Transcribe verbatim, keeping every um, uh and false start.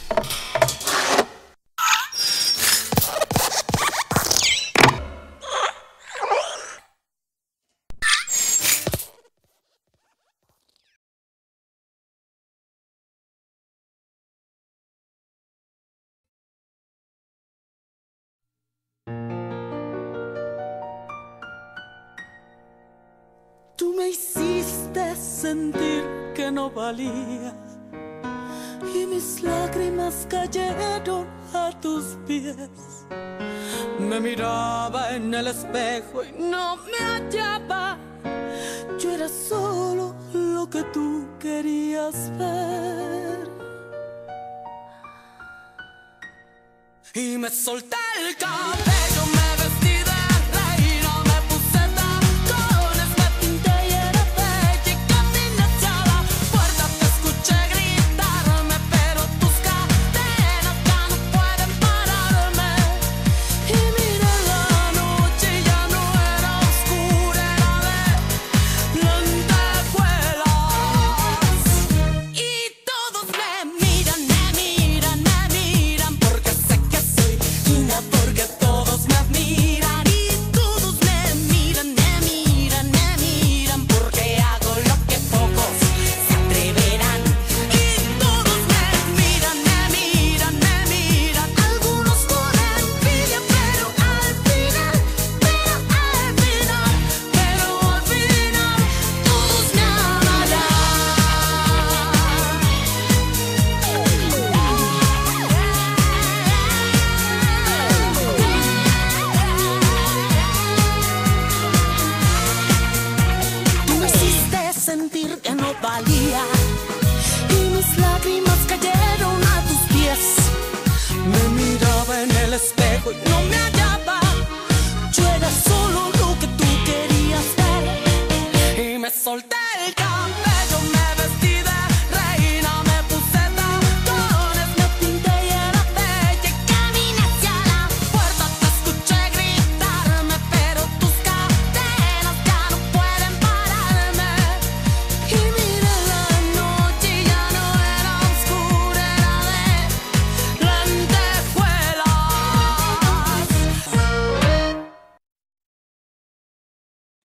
Tú me hiciste sentir que no valía y mis lágrimas cayeron a tus pies. Me miraba en el espejo y no me hallaba. Yo era solo lo que tú querías ver. Y me solté el cabello.